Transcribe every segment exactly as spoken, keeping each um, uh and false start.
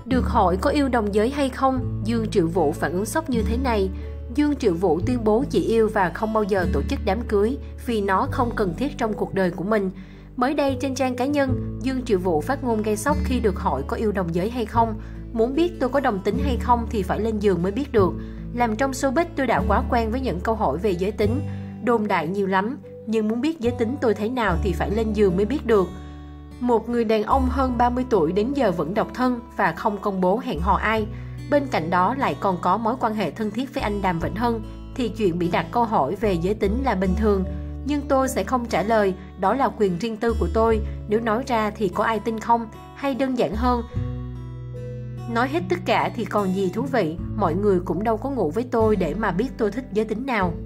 Được hỏi có yêu đồng giới hay không, Dương Triệu Vũ phản ứng sốc như thế này. Dương Triệu Vũ tuyên bố chỉ yêu và không bao giờ tổ chức đám cưới vì nó không cần thiết trong cuộc đời của mình. Mới đây trên trang cá nhân, Dương Triệu Vũ phát ngôn gây sốc khi được hỏi có yêu đồng giới hay không. Muốn biết tôi có đồng tính hay không thì phải lên giường mới biết được. Làm trong showbiz tôi đã quá quen với những câu hỏi về giới tính. Đồn đại nhiều lắm, nhưng muốn biết giới tính tôi thế nào thì phải lên giường mới biết được. Một người đàn ông hơn ba mươi tuổi đến giờ vẫn độc thân và không công bố hẹn hò ai. Bên cạnh đó lại còn có mối quan hệ thân thiết với anh Đàm Vĩnh Hưng, thì chuyện bị đặt câu hỏi về giới tính là bình thường. Nhưng tôi sẽ không trả lời, đó là quyền riêng tư của tôi. Nếu nói ra thì có ai tin không? Hay đơn giản hơn, nói hết tất cả thì còn gì thú vị, mọi người cũng đâu có ngủ với tôi để mà biết tôi thích giới tính nào.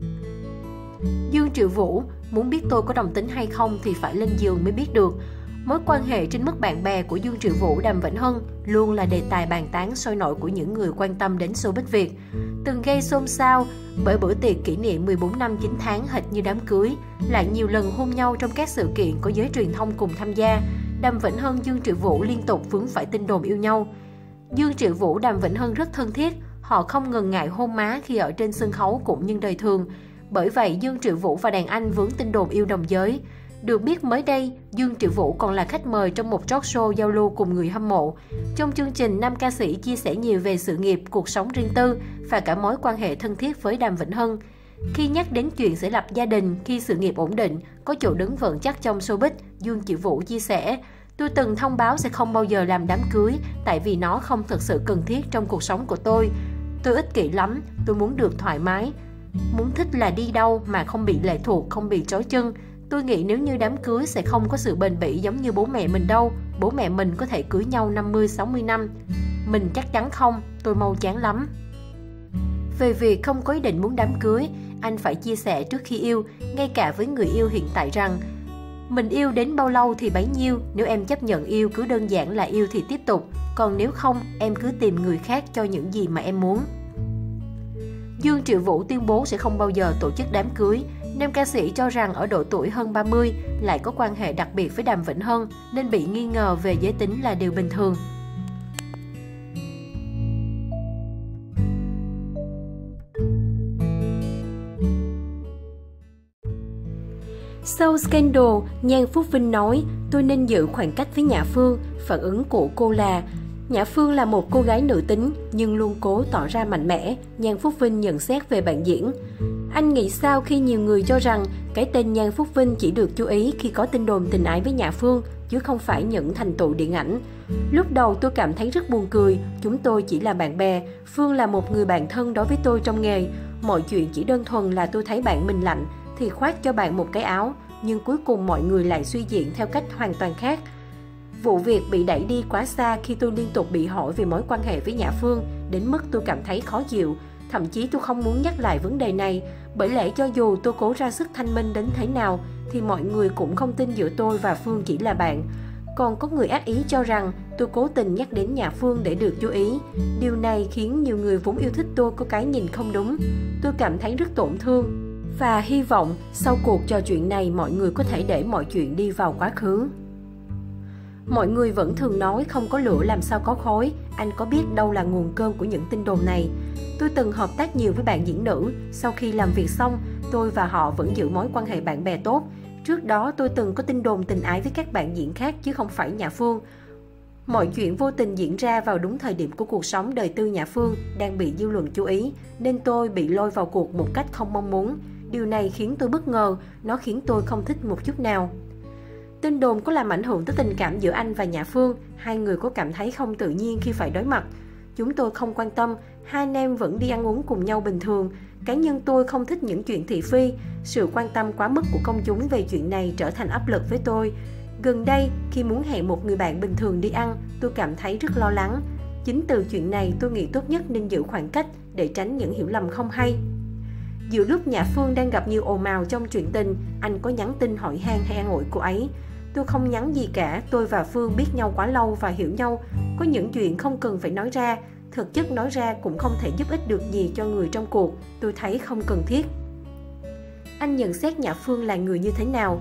Dương Triệu Vũ, muốn biết tôi có đồng tính hay không thì phải lên giường mới biết được. Mối quan hệ trên mức bạn bè của Dương Triệu Vũ Đàm Vĩnh Hưng luôn là đề tài bàn tán sôi nổi của những người quan tâm đến showbiz Việt. Từng gây xôn xao bởi bữa tiệc kỷ niệm mười bốn năm chín tháng hệt như đám cưới, lại nhiều lần hôn nhau trong các sự kiện có giới truyền thông cùng tham gia. Đàm Vĩnh Hưng, Dương Triệu Vũ liên tục vướng phải tin đồn yêu nhau. Dương Triệu Vũ, Đàm Vĩnh Hưng rất thân thiết, họ không ngần ngại hôn má khi ở trên sân khấu cũng như đời thường. Bởi vậy, Dương Triệu Vũ và đàn anh vướng tin đồn yêu đồng giới. Được biết mới đây, Dương Triệu Vũ còn là khách mời trong một talk show giao lưu cùng người hâm mộ. Trong chương trình, nam ca sĩ chia sẻ nhiều về sự nghiệp, cuộc sống riêng tư và cả mối quan hệ thân thiết với Đàm Vĩnh Hưng. Khi nhắc đến chuyện sẽ lập gia đình khi sự nghiệp ổn định, có chỗ đứng vững chắc trong showbiz, Dương Triệu Vũ chia sẻ: "Tôi từng thông báo sẽ không bao giờ làm đám cưới tại vì nó không thực sự cần thiết trong cuộc sống của tôi. Tôi ích kỷ lắm, tôi muốn được thoải mái. Muốn thích là đi đâu mà không bị lệ thuộc, không bị trói chân. Tôi nghĩ nếu như đám cưới sẽ không có sự bền bỉ giống như bố mẹ mình đâu. Bố mẹ mình có thể cưới nhau năm mươi sáu mươi năm. Mình chắc chắn không, tôi mau chán lắm." Về việc không có ý định muốn đám cưới, anh phải chia sẻ trước khi yêu, ngay cả với người yêu hiện tại rằng: "Mình yêu đến bao lâu thì bấy nhiêu, nếu em chấp nhận yêu cứ đơn giản là yêu thì tiếp tục, còn nếu không em cứ tìm người khác cho những gì mà em muốn." Dương Triệu Vũ tuyên bố sẽ không bao giờ tổ chức đám cưới. Nam ca sĩ cho rằng ở độ tuổi hơn ba mươi lại có quan hệ đặc biệt với Đàm Vĩnh Hưng nên bị nghi ngờ về giới tính là điều bình thường. Sau scandal, Nhan Phúc Vinh nói: "Tôi nên giữ khoảng cách với Nhã Phương." Phản ứng của cô là: Nhã Phương là một cô gái nữ tính nhưng luôn cố tỏ ra mạnh mẽ. Nhan Phúc Vinh nhận xét về bạn diễn: "Anh nghĩ sao khi nhiều người cho rằng cái tên Nhan Phúc Vinh chỉ được chú ý khi có tin đồn tình ái với Nhã Phương, chứ không phải những thành tựu điện ảnh? Lúc đầu tôi cảm thấy rất buồn cười, chúng tôi chỉ là bạn bè, Phương là một người bạn thân đối với tôi trong nghề. Mọi chuyện chỉ đơn thuần là tôi thấy bạn mình lạnh thì khoác cho bạn một cái áo, nhưng cuối cùng mọi người lại suy diễn theo cách hoàn toàn khác. Vụ việc bị đẩy đi quá xa khi tôi liên tục bị hỏi về mối quan hệ với Nhã Phương, đến mức tôi cảm thấy khó chịu. Thậm chí tôi không muốn nhắc lại vấn đề này, bởi lẽ cho dù tôi cố ra sức thanh minh đến thế nào, thì mọi người cũng không tin giữa tôi và Phương chỉ là bạn. Còn có người ác ý cho rằng tôi cố tình nhắc đến Nhã Phương để được chú ý. Điều này khiến nhiều người vốn yêu thích tôi có cái nhìn không đúng. Tôi cảm thấy rất tổn thương và hy vọng sau cuộc trò chuyện này mọi người có thể để mọi chuyện đi vào quá khứ." Mọi người vẫn thường nói không có lửa làm sao có khói. Anh có biết đâu là nguồn cơn của những tin đồn này? Tôi từng hợp tác nhiều với bạn diễn nữ. Sau khi làm việc xong, tôi và họ vẫn giữ mối quan hệ bạn bè tốt. Trước đó tôi từng có tin đồn tình ái với các bạn diễn khác chứ không phải Nhã Phương. Mọi chuyện vô tình diễn ra vào đúng thời điểm của cuộc sống đời tư Nhã Phương đang bị dư luận chú ý, nên tôi bị lôi vào cuộc một cách không mong muốn. Điều này khiến tôi bất ngờ, nó khiến tôi không thích một chút nào. Tin đồn có làm ảnh hưởng tới tình cảm giữa anh và Nhã Phương, hai người có cảm thấy không tự nhiên khi phải đối mặt. Chúng tôi không quan tâm, hai anh em vẫn đi ăn uống cùng nhau bình thường. Cá nhân tôi không thích những chuyện thị phi, sự quan tâm quá mức của công chúng về chuyện này trở thành áp lực với tôi. Gần đây, khi muốn hẹn một người bạn bình thường đi ăn, tôi cảm thấy rất lo lắng. Chính từ chuyện này tôi nghĩ tốt nhất nên giữ khoảng cách để tránh những hiểu lầm không hay. Giữa lúc Nhã Phương đang gặp nhiều ồn ào trong chuyện tình, anh có nhắn tin hỏi han hay an ủi cô ấy. Tôi không nhắn gì cả, tôi và Phương biết nhau quá lâu và hiểu nhau. Có những chuyện không cần phải nói ra, thực chất nói ra cũng không thể giúp ích được gì cho người trong cuộc, tôi thấy không cần thiết. Anh nhận xét Nhã Phương là người như thế nào?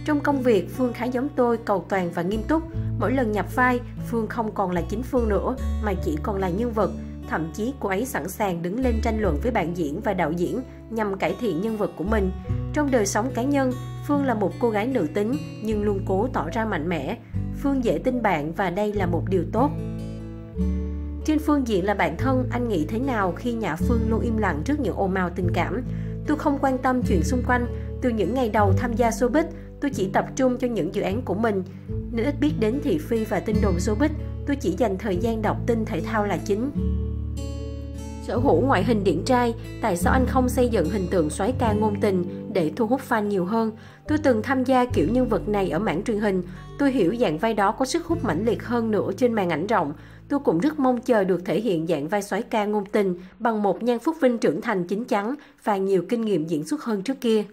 Trong công việc, Phương khá giống tôi, cầu toàn và nghiêm túc. Mỗi lần nhập vai, Phương không còn là chính Phương nữa, mà chỉ còn là nhân vật. Thậm chí cô ấy sẵn sàng đứng lên tranh luận với bạn diễn và đạo diễn nhằm cải thiện nhân vật của mình. Trong đời sống cá nhân, Phương là một cô gái nữ tính nhưng luôn cố tỏ ra mạnh mẽ. Phương dễ tin bạn và đây là một điều tốt. Trên phương diện là bạn thân, anh nghĩ thế nào khi Nhã Phương luôn im lặng trước những ồn ào tình cảm? Tôi không quan tâm chuyện xung quanh. Từ những ngày đầu tham gia showbiz, tôi chỉ tập trung cho những dự án của mình. Nên ít biết đến thị phi và tin đồn showbiz, tôi chỉ dành thời gian đọc tin thể thao là chính. Sở hữu ngoại hình điển trai, tại sao anh không xây dựng hình tượng soái ca ngôn tình để thu hút fan nhiều hơn? Tôi từng tham gia kiểu nhân vật này ở mảng truyền hình. Tôi hiểu dạng vai đó có sức hút mãnh liệt hơn nữa trên màn ảnh rộng. Tôi cũng rất mong chờ được thể hiện dạng vai soái ca ngôn tình bằng một Nhan Phúc Vinh trưởng thành chín chắn và nhiều kinh nghiệm diễn xuất hơn trước kia.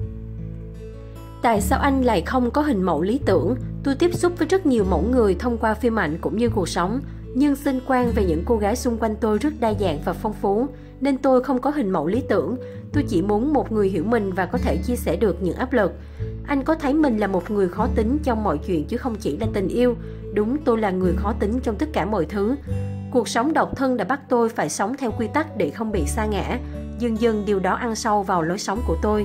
Tại sao anh lại không có hình mẫu lý tưởng? Tôi tiếp xúc với rất nhiều mẫu người thông qua phim ảnh cũng như cuộc sống. Nhưng sinh quan về những cô gái xung quanh tôi rất đa dạng và phong phú, nên tôi không có hình mẫu lý tưởng. Tôi chỉ muốn một người hiểu mình và có thể chia sẻ được những áp lực. Anh có thấy mình là một người khó tính trong mọi chuyện chứ không chỉ là tình yêu? Đúng, tôi là người khó tính trong tất cả mọi thứ. Cuộc sống độc thân đã bắt tôi phải sống theo quy tắc để không bị sa ngã. Dần dần điều đó ăn sâu vào lối sống của tôi.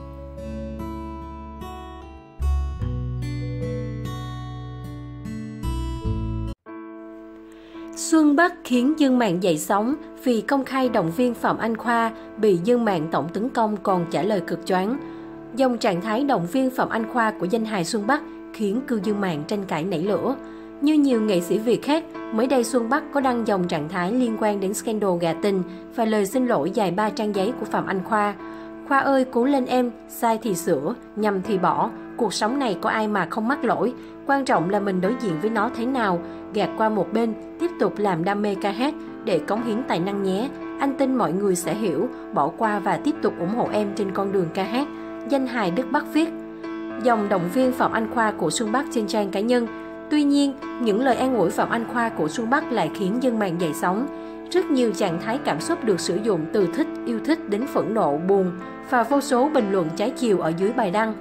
Xuân Bắc khiến dân mạng dậy sóng vì công khai động viên Phạm Anh Khoa bị dân mạng tổng tấn công còn trả lời cực choáng. Dòng trạng thái động viên Phạm Anh Khoa của danh hài Xuân Bắc khiến cư dân mạng tranh cãi nảy lửa. Như nhiều nghệ sĩ Việt khác, mới đây Xuân Bắc có đăng dòng trạng thái liên quan đến scandal gạ tình và lời xin lỗi dài ba trang giấy của Phạm Anh Khoa. Khoa ơi, cố lên em, sai thì sửa, nhầm thì bỏ. Cuộc sống này có ai mà không mắc lỗi. Quan trọng là mình đối diện với nó thế nào. Gạt qua một bên, tiếp tục làm đam mê ca hát để cống hiến tài năng nhé. Anh tin mọi người sẽ hiểu, bỏ qua và tiếp tục ủng hộ em trên con đường ca hát. Danh hài Đức Bắc viết. Dòng động viên Phạm Anh Khoa của Xuân Bắc trên trang cá nhân. Tuy nhiên, những lời an ủi Phạm Anh Khoa của Xuân Bắc lại khiến dân mạng dậy sóng. Rất nhiều trạng thái cảm xúc được sử dụng từ thích, yêu thích đến phẫn nộ, buồn và vô số bình luận trái chiều ở dưới bài đăng.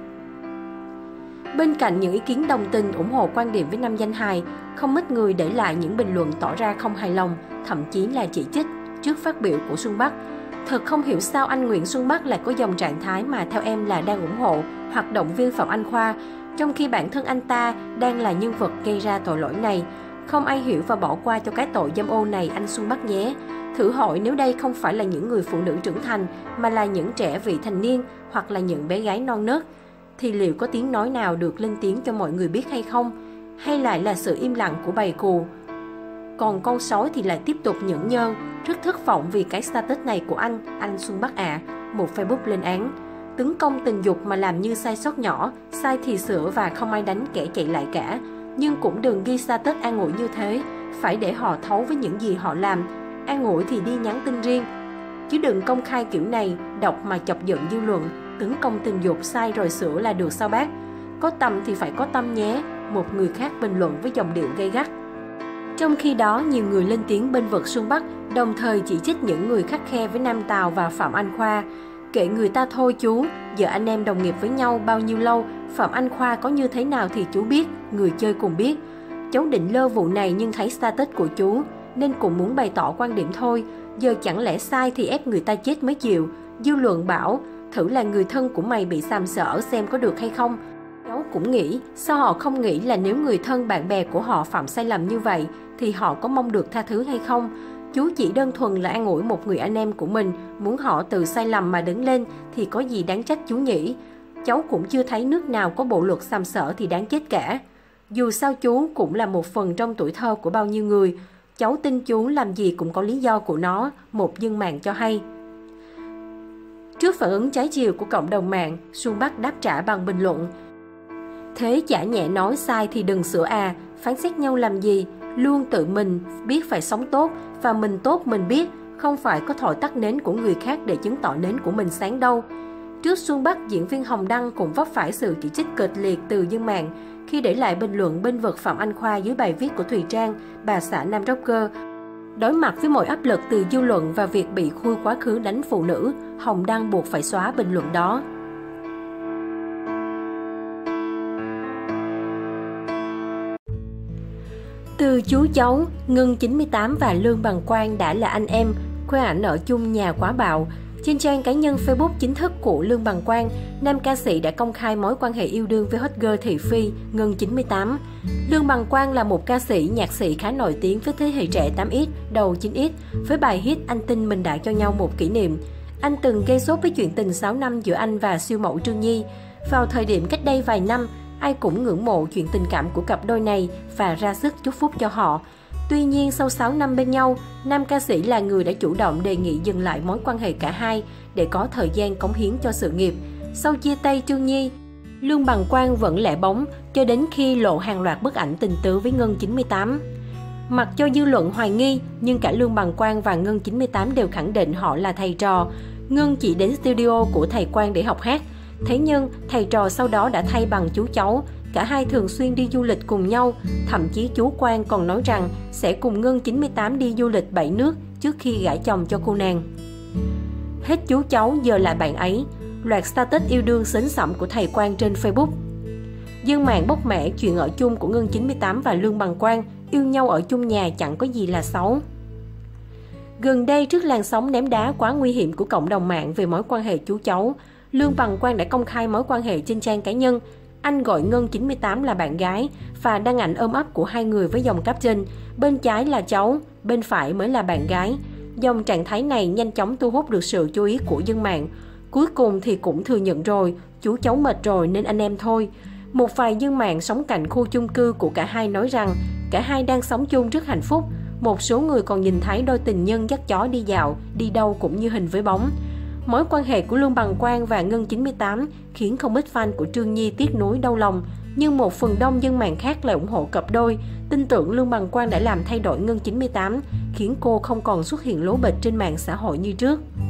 Bên cạnh những ý kiến đồng tình ủng hộ quan điểm với nam danh hài, không ít người để lại những bình luận tỏ ra không hài lòng, thậm chí là chỉ trích trước phát biểu của Xuân Bắc. Thật không hiểu sao anh Nguyễn Xuân Bắc lại có dòng trạng thái mà theo em là đang ủng hộ hoặc động viên Phạm Anh Khoa, trong khi bản thân anh ta đang là nhân vật gây ra tội lỗi này. Không ai hiểu và bỏ qua cho cái tội dâm ô này anh Xuân Bắc nhé. Thử hỏi nếu đây không phải là những người phụ nữ trưởng thành mà là những trẻ vị thành niên hoặc là những bé gái non nớt, thì liệu có tiếng nói nào được lên tiếng cho mọi người biết hay không? Hay lại là sự im lặng của bầy cù? Còn con sói thì lại tiếp tục nhẫn nhơ. Rất thất vọng vì cái status này của anh, anh Xuân Bắc ạ. À. Một Facebook lên án. Tấn công tình dục mà làm như sai sót nhỏ, sai thì sửa và không ai đánh kẻ chạy lại cả. Nhưng cũng đừng ghi status an ủi như thế, phải để họ thấu với những gì họ làm. An ủi thì đi nhắn tin riêng. Chứ đừng công khai kiểu này, đọc mà chọc giận dư luận. Tấn công tình dục sai rồi sửa là được sao bác? Có tầm thì phải có tâm nhé, một người khác bình luận với giọng điệu gay gắt. Trong khi đó, nhiều người lên tiếng bên vực Xuân Bắc, đồng thời chỉ trích những người khắt khe với Nam Tào và Phạm Anh Khoa. Kệ người ta thôi chú, giờ anh em đồng nghiệp với nhau bao nhiêu lâu, Phạm Anh Khoa có như thế nào thì chú biết, người chơi cùng biết. Cháu định lơ vụ này nhưng thấy status của chú, nên cũng muốn bày tỏ quan điểm thôi. Giờ chẳng lẽ sai thì ép người ta chết mới chịu. Dư luận bảo, thử là người thân của mày bị sàm sỡ xem có được hay không. Cháu cũng nghĩ, sao họ không nghĩ là nếu người thân bạn bè của họ phạm sai lầm như vậy, thì họ có mong được tha thứ hay không? Chú chỉ đơn thuần là an ủi một người anh em của mình, muốn họ từ sai lầm mà đứng lên thì có gì đáng trách chú nhỉ? Cháu cũng chưa thấy nước nào có bộ luật sàm sỡ thì đáng chết cả. Dù sao chú cũng là một phần trong tuổi thơ của bao nhiêu người. Cháu tin chú làm gì cũng có lý do của nó, một dân mạng cho hay. Trước phản ứng trái chiều của cộng đồng mạng, Xuân Bắc đáp trả bằng bình luận. Thế chả nhẹ nói sai thì đừng sửa à, phán xét nhau làm gì, luôn tự mình biết phải sống tốt và mình tốt mình biết, không phải có thổi tắt nến của người khác để chứng tỏ nến của mình sáng đâu. Trước Xuân Bắc, diễn viên Hồng Đăng cũng vấp phải sự chỉ trích kịch liệt từ dân mạng khi để lại bình luận bên vực Phạm Anh Khoa dưới bài viết của Thùy Trang, bà xã nam rocker. Đối mặt với mọi áp lực từ dư luận và việc bị khui quá khứ đánh phụ nữ, Hồng Đăng buộc phải xóa bình luận đó. Từ chú cháu, Ngân chín mươi tám và Lương Bằng Quang đã là anh em, khoe ảnh ở chung nhà quá bạo. Trên trang cá nhân Facebook chính thức của Lương Bằng Quang, nam ca sĩ đã công khai mối quan hệ yêu đương với hot girl thị phi Ngân chín mươi tám. Lương Bằng Quang là một ca sĩ, nhạc sĩ khá nổi tiếng với thế hệ trẻ tám x, đầu chín x, với bài hit Anh tin mình đã cho nhau một kỷ niệm. Anh từng gây sốt với chuyện tình sáu năm giữa anh và siêu mẫu Trương Nhi. Vào thời điểm cách đây vài năm, ai cũng ngưỡng mộ chuyện tình cảm của cặp đôi này và ra sức chúc phúc cho họ. Tuy nhiên, sau sáu năm bên nhau, nam ca sĩ là người đã chủ động đề nghị dừng lại mối quan hệ cả hai để có thời gian cống hiến cho sự nghiệp. Sau chia tay Trương Nhi, Lương Bằng Quang vẫn lẻ bóng cho đến khi lộ hàng loạt bức ảnh tình tứ với Ngân chín mươi tám. Mặc cho dư luận hoài nghi, nhưng cả Lương Bằng Quang và Ngân chín mươi tám đều khẳng định họ là thầy trò. Ngân chỉ đến studio của thầy Quang để học hát. Thế nhưng, thầy trò sau đó đã thay bằng chú cháu. Cả hai thường xuyên đi du lịch cùng nhau, thậm chí chú Quang còn nói rằng sẽ cùng Ngân chín mươi tám đi du lịch bảy nước trước khi gả chồng cho cô nàng. Hết chú cháu giờ là bạn ấy, loạt status yêu đương sến sẩm của thầy Quang trên Facebook. Dân mạng bóc mẽ chuyện ở chung của Ngân chín mươi tám và Lương Bằng Quang, yêu nhau ở chung nhà chẳng có gì là xấu. Gần đây, trước làn sóng ném đá quá nguy hiểm của cộng đồng mạng về mối quan hệ chú cháu, Lương Bằng Quang đã công khai mối quan hệ trên trang cá nhân. Anh gọi Ngân chín mươi tám là bạn gái và đăng ảnh ôm ấp của hai người với dòng caption bên trái là cháu, bên phải mới là bạn gái. Dòng trạng thái này nhanh chóng thu hút được sự chú ý của dân mạng. Cuối cùng thì cũng thừa nhận rồi, chú cháu mệt rồi nên anh em thôi. Một vài dân mạng sống cạnh khu chung cư của cả hai nói rằng cả hai đang sống chung rất hạnh phúc. Một số người còn nhìn thấy đôi tình nhân dắt chó đi dạo, đi đâu cũng như hình với bóng. Mối quan hệ của Lương Bằng Quang và Ngân chín mươi tám khiến không ít fan của Trương Nhi tiếc nuối đau lòng, nhưng một phần đông dân mạng khác lại ủng hộ cặp đôi, tin tưởng Lương Bằng Quang đã làm thay đổi Ngân chín mươi tám, khiến cô không còn xuất hiện lố bịch trên mạng xã hội như trước.